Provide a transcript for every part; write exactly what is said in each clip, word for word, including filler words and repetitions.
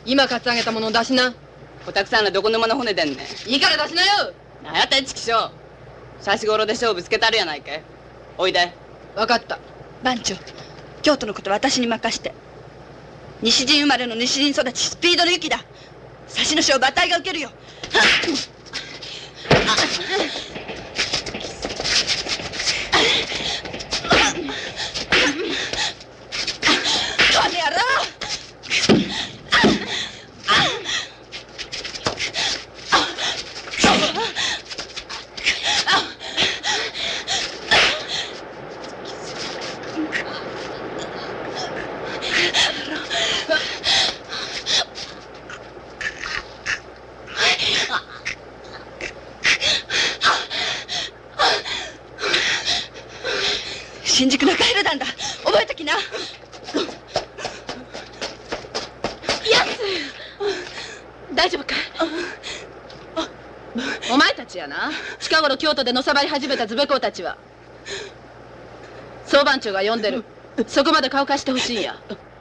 今カツアゲたものを出しな。 おたくさんらどこ沼の骨でんねん。 いいから出しなよ。 なんやったいちきしょう。刺し頃で勝負つけたるやないかい。おいで。 分かった。 番長、京都のことは私に任して。西陣生まれの西陣育ち、スピードの雪だ。差しの勝負あたいが受けるよ。この野郎！新宿中平団だ。覚えときな。 大丈夫かい？お前たちやな。近頃京都でのさばり始めたズベコウたちは総番長が呼んでる。そこまで顔貸してほしいんや。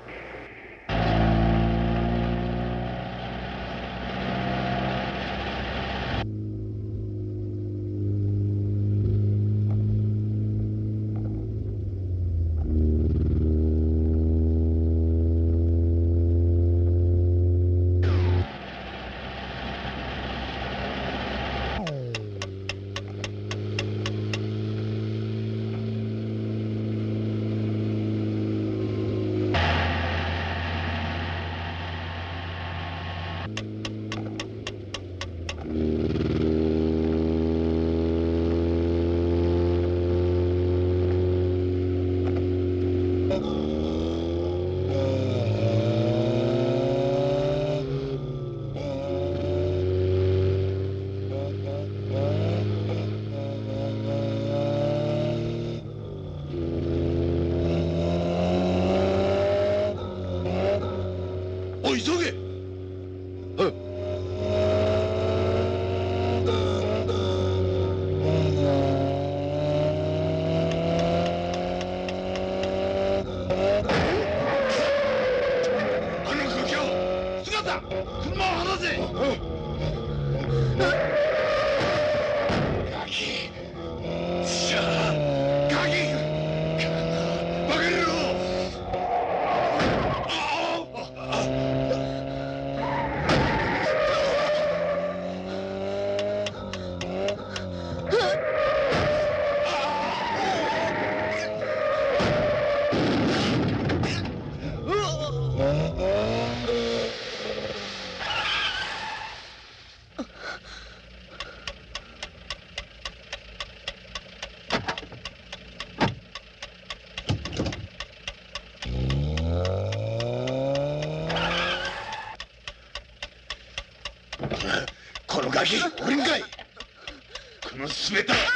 このガキ、俺んかい。このすべた。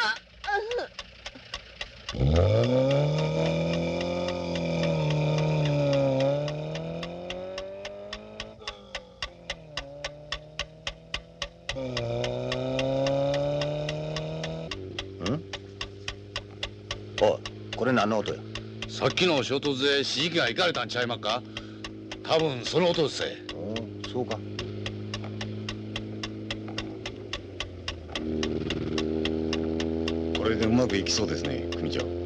おい、これ何の音や。 さっきの衝突で指示器が行かれたんちゃいまっか。多分その音ですぜ。 おそうか。 これでうまくいきそうですね、組長。